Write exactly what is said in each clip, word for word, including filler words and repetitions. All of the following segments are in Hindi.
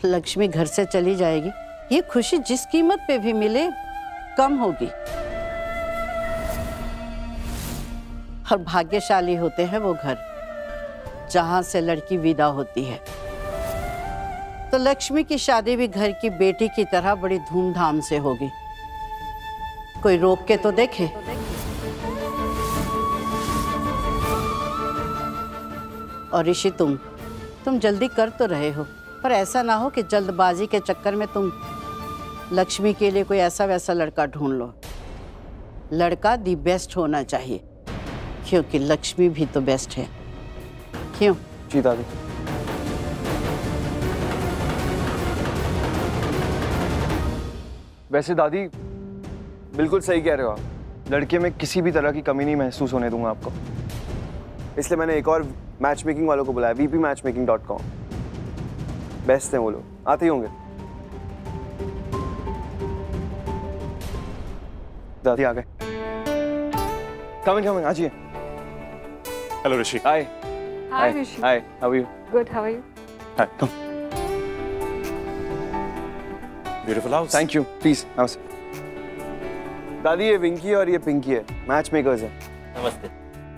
लक्ष्मी घर से चली जाएगी, ये खुशी जिस कीमत पे भी मिले कम होगी। और भाग्यशाली होते हैं वो घर जहां से लड़की विदा होती है। तो लक्ष्मी की शादी भी घर की बेटी की तरह बड़ी धूमधाम से होगी। कोई रोक के तो देखे। और ऋषि, तुम तुम जल्दी कर तो रहे हो, पर ऐसा ना हो कि जल्दबाजी के चक्कर में तुम लक्ष्मी के लिए कोई ऐसा वैसा लड़का ढूंढ लो। लड़का दी बेस्ट होना चाहिए, क्योंकि लक्ष्मी भी तो बेस्ट है। क्यों? जी दादी। वैसे दादी बिल्कुल सही कह रहे हो आप। लड़के में किसी भी तरह की कमी नहीं महसूस होने दूंगा आपको। इसलिए मैंने एक और मैच मेकिंग वालों को बुलाया, VP match making dot com. Best हैं वो लोग, आते ही होंगे। दादी आ गए। कमिंग कमिंग, आ जाइए। Hello Rishi. Hi. Hi Rishi. Hi, how are you? Good, how are you? Hi, come. Beautiful house. Thank you, please नमस्ते। दादी ये विंकी और ये पिंकी है, मैच मेकर्स है। नमस्ते।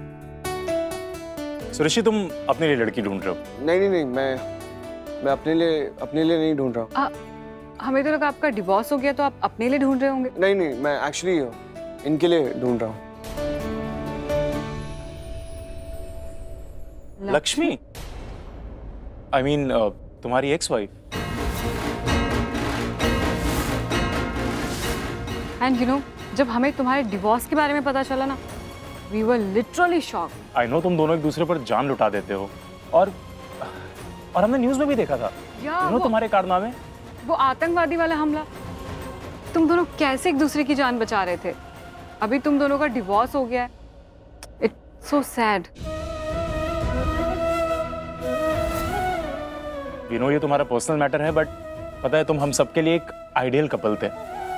सो ऋषि, तुम अपने लिए लड़की ढूंढ रहे हो? नहीं नहीं नहीं, मैं मैं अपने लिए अपने लिए नहीं ढूंढ रहा हूँ। हमें तो लगा आपका डिवोर्स हो गया तो आप अपने लिए ढूंढ रहे होंगे। नहीं नहीं, मैं एक्चुअली इनके लिए ढूंढ रहा हूँ। लक्ष्मी? आई मीन uh, तुम्हारी ex wife. And you know, जब हमें तुम्हारे डिवोर्स के बारे में पता चला ना, we were literally shocked। I know तुम दोनों एक दूसरे पर जान लुटा देते हो, और और हमने न्यूज़ में भी देखा था वो, तुम्हारे कारनामे। वो आतंकवादी वाला हमला, तुम दोनों कैसे एक दूसरे की जान बचा रहे थे। अभी तुम दोनों का डिवोर्स हो गया है। It's so sad. You know ये तुम्हारा पर्सनल मैटर है, बट पता है तुम हम सबके लिए एक आइडियल कपल थे।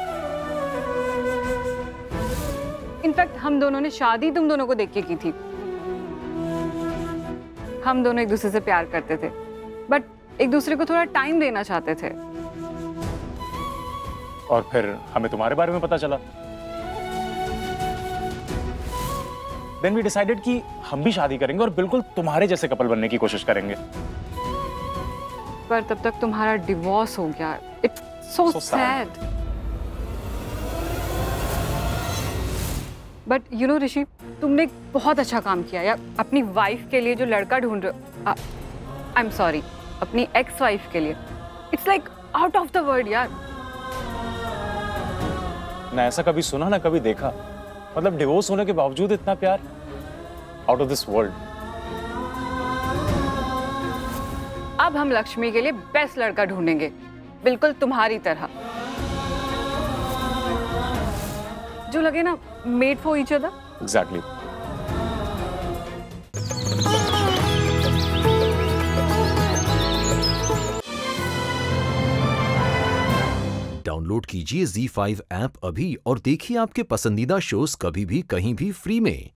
इनफैक्ट हम दोनों ने शादी तुम दोनों को देख के की थी। हम दोनों एक दूसरे से प्यार करते थे, बट एक दूसरे को थोड़ा टाइम देना चाहते थे। और फिर हमें तुम्हारे बारे में पता चला। देन वी डिसाइडेड कि हम भी शादी करेंगे और बिल्कुल तुम्हारे जैसे कपल बनने की कोशिश करेंगे। पर तब तक तुम्हारा डिवोर्स हो गया। It's so sad. But you know Rishi, तुमने एक बहुत अच्छा काम किया यार। अपनी वाइफ के लिए जो लड़का ढूंढ रहे हो, आई एम सॉरी, अपनी एक्स वाइफ के लिए, it's like out of the world यार। ना ऐसा कभी सुना ना कभी देखा। मतलब डिवोर्स होने के बावजूद इतना प्यार, आउट ऑफ दिस वर्ल्ड। अब हम लक्ष्मी के लिए बेस्ट लड़का ढूंढेंगे, बिल्कुल तुम्हारी तरह, जो लगे ना made for each other. Exactly. Download कीजिए ज़ी फाइव ऐप अभी और देखिए आपके पसंदीदा शोज कभी भी कहीं भी फ्री में।